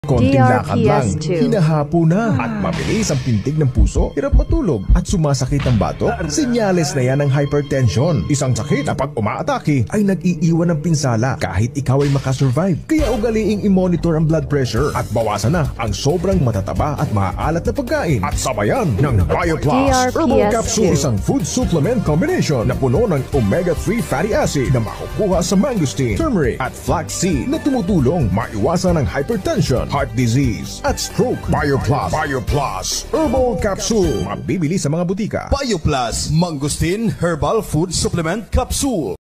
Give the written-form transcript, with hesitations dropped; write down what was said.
Konting lakad lang, DRPS hinahapo na. At mabilis ang pintig ng puso, hirap matulog at sumasakit ang batok. Senyales na yan ng hypertension. Isang sakit na pag umaatake ay nag-iiwan ng pinsala kahit ikaw ay makasurvive. Kaya ugaliing i-monitor ang blood pressure at bawasan na ang sobrang matataba at maaalat na pagkain. At sabayan ng BioPlus Herbal Capsule, isang food supplement combination na puno ng omega-3 fatty acid na makukuha sa mangosteen, turmeric at flaxseed na tumutulong maiwasan ang hypertension, heart disease at stroke. BioPlus Herbal Capsule, mabibili sa mga butika. BioPlus Mangosteen Herbal Food Supplement Capsule.